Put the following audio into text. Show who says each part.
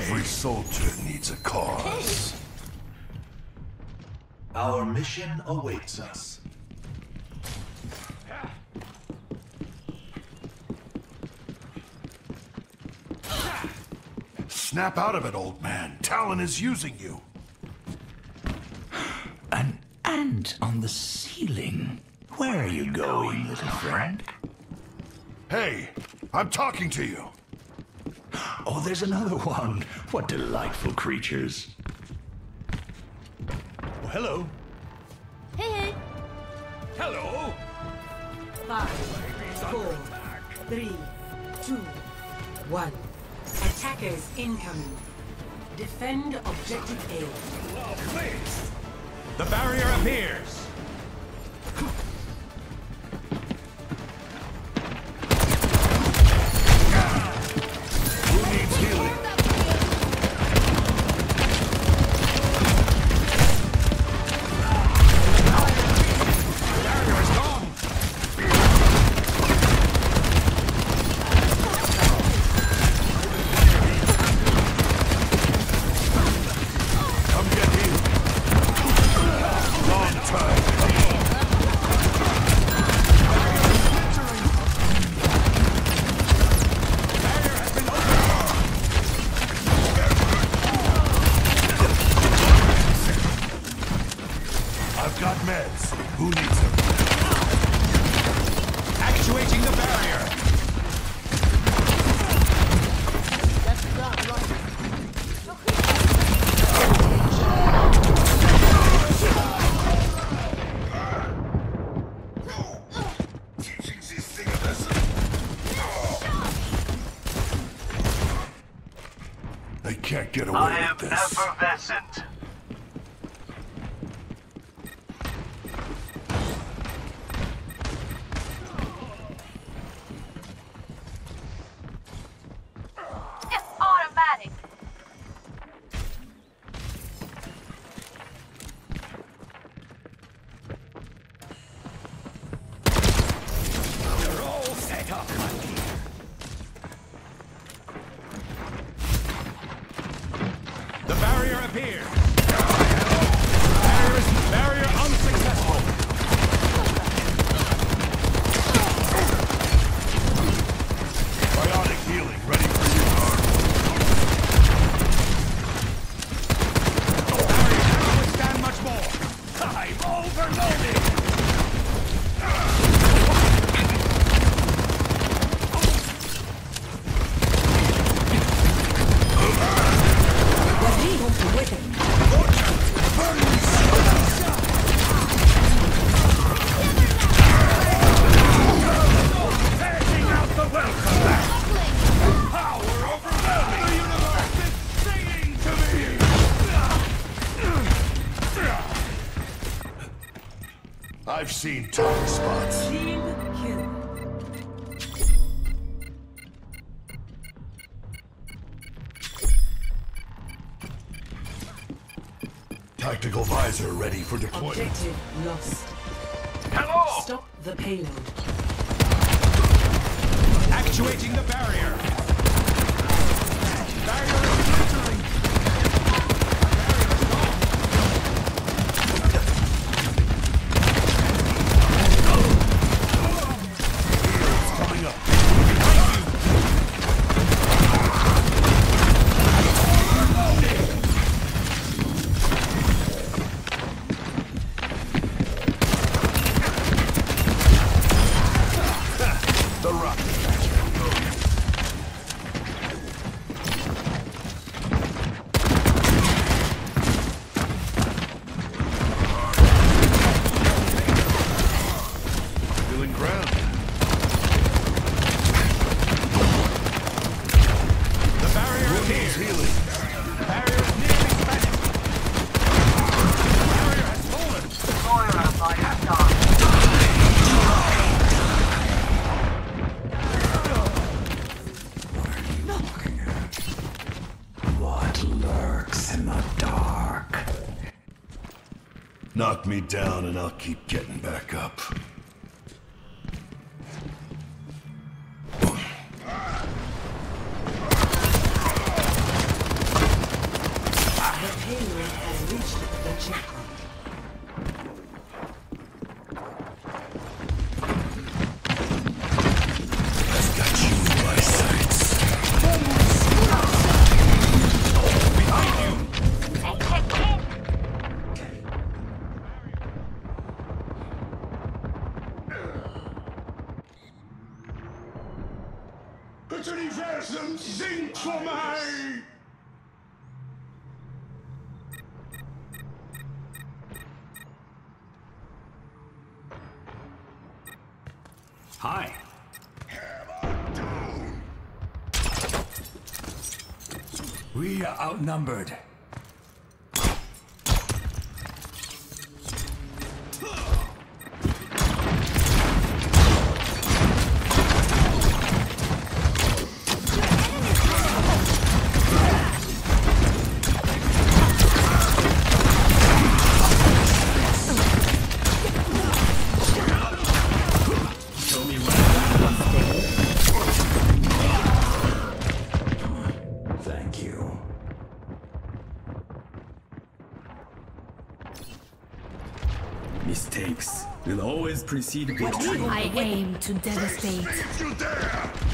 Speaker 1: Every soldier needs a cause.
Speaker 2: Our mission awaits us.
Speaker 1: Snap out of it, old man. Talon is using you.
Speaker 3: An ant on the ceiling. Where are you going, little friend?
Speaker 1: Hey, I'm talking to you.
Speaker 3: Oh, there's another one. What delightful creatures.
Speaker 1: Oh, hello.
Speaker 4: Hey.
Speaker 1: Hello.
Speaker 5: 5, 4, 3, 2, 1. Attackers incoming. Defend objective A.
Speaker 1: Please.
Speaker 6: The barrier appears.
Speaker 1: Who needs healing?
Speaker 6: Barrier is gone.
Speaker 1: Come get healed. Long time. I've got meds. Who needs them?
Speaker 6: Actuating the barrier.
Speaker 1: Teaching these things a lesson. They can't get away
Speaker 2: I am
Speaker 1: with this.
Speaker 2: effervescent.
Speaker 4: It's automatic.
Speaker 6: You're all set up, my dear. The barrier appears. Barrier unsuccessful.
Speaker 1: Biotic healing ready for you.
Speaker 6: Barrier cannot withstand much more. I'm overloaded. Taking out the welcome back. Power overwhelming. The universe is singing to me.
Speaker 1: I've seen tougher spots.
Speaker 5: Team kill.
Speaker 1: Tactical visor ready for deployment.
Speaker 5: Objective lost.
Speaker 6: Hello.
Speaker 5: Stop the payload.
Speaker 6: Actuating the barrier. Barrier is entering. Barrier is gone.
Speaker 1: Healing's coming up. The rocket launcher. Feeling ground.
Speaker 6: The barrier
Speaker 1: Who needs
Speaker 6: appears.
Speaker 1: healing?
Speaker 6: Barrier is nearly spent. Barrier has fallen.
Speaker 3: What lurks in the dark?
Speaker 1: Knock me down and I'll keep getting back up.
Speaker 3: I've got you in my sights.
Speaker 1: Behind you!
Speaker 6: Das Universum singt für mich!
Speaker 3: Hi. We are outnumbered. Thank you.
Speaker 7: Mistakes will always precede victory.
Speaker 8: I aim to devastate.
Speaker 1: If you dare!